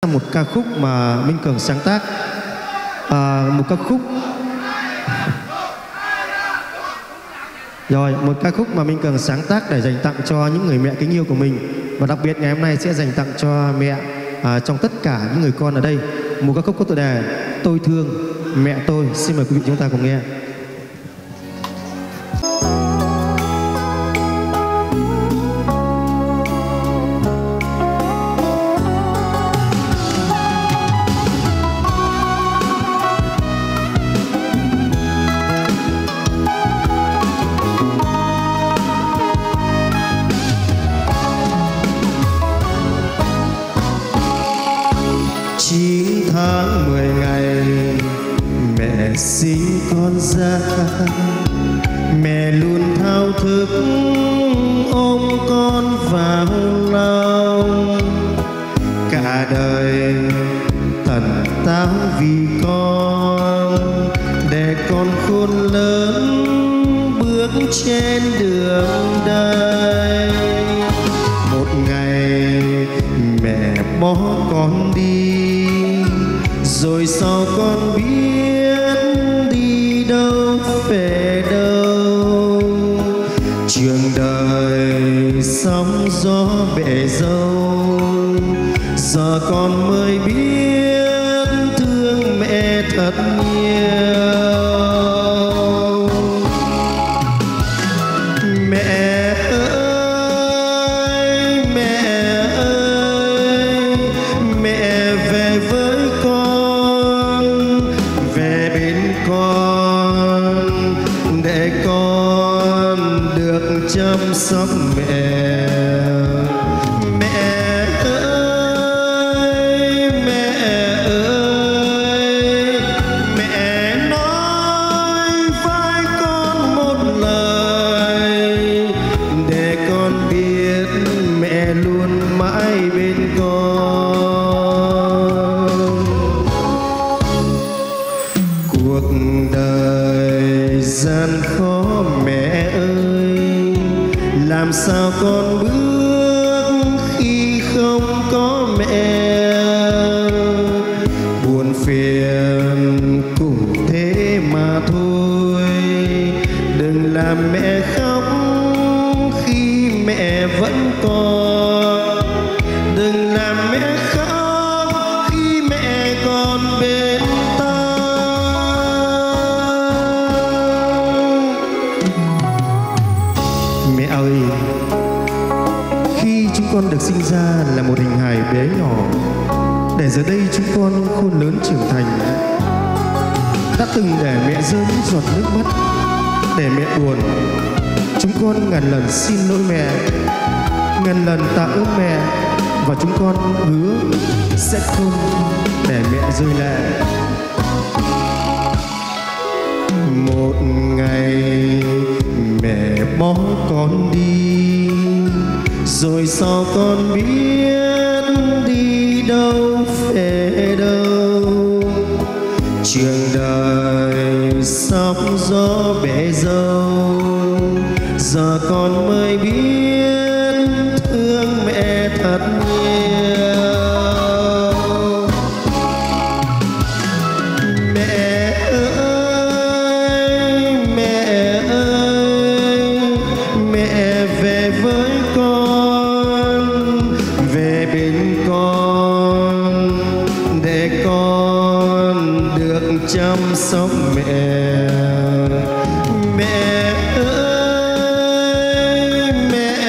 một ca khúc mà Minh Cường sáng tác, một ca khúc một ca khúc mà Minh Cường sáng tác để dành tặng cho những người mẹ kính yêu của mình, và đặc biệt ngày hôm nay sẽ dành tặng cho mẹ trong tất cả những người con ở đây. Một ca khúc có tựa đề Tôi Thương Mẹ Tôi. Xin mời quý vị chúng ta cùng nghe. Sinh con ra, mẹ luôn thao thức ôm con vào lòng, cả đời tận táo vì con, để con khôn lớn bước trên đường đời. Một ngày mẹ bỏ con đi, rồi sau con biết về đâu. Trường đời sóng gió bể dâu, giờ con mới biết thương mẹ thật nhiều. Mẹ ơi, mẹ ơi, mẹ về với con, về bên con, để con được chăm sóc mẹ. Mẹ ơi, mẹ ơi, mẹ nói với con một lời, để con biết mẹ luôn mãi bên con. Cuộc đời gian khó mẹ ơi, làm sao con bước khi không có mẹ. Buồn phiền cũng thế mà thôi, đừng làm mẹ khóc khi mẹ vẫn còn, đừng làm mẹ khóc khi mẹ còn bên ta. Mẹ ơi, khi chúng con được sinh ra là một hình hài bé nhỏ, để giờ đây chúng con khôn lớn trưởng thành, đã từng để mẹ rơi những giọt nước mắt, để mẹ buồn. Chúng con ngàn lần xin lỗi mẹ, ngàn lần tạ ơn mẹ, và chúng con hứa sẽ không để mẹ rơi lệ. Một ngày mẹ bỏ con đi, rồi sau con biết đi đâu về đâu. Trường đời sóng gió bể dâu, giờ con mới biết thương mẹ thật nhiều. Mẹ ơi, mẹ ơi, mẹ về với con, về bên con, để con được chăm sóc mẹ. Mẹ ơi, mẹ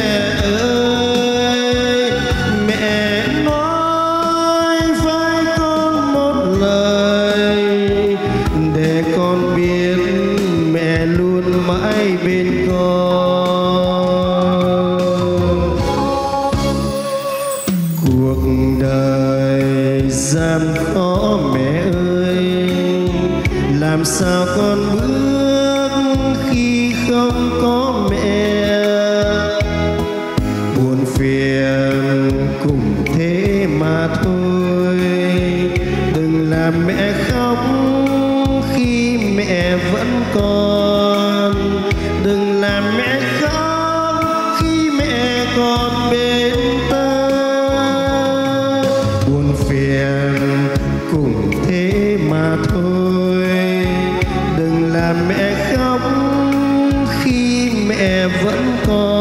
ơi, mẹ nói với con một lời, để con biết mẹ luôn mãi bên con. Cuộc đời gian khó mẹ ơi, làm sao con bước khi không có mẹ. Buồn phiền cũng thế mà thôi, đừng làm mẹ khóc khi mẹ vẫn còn, đừng làm mẹ khóc khi mẹ còn bên ta. Buồn phiền hẹn cũng thế mà thôi. Đừng làm mẹ khóc khi mẹ vẫn còn.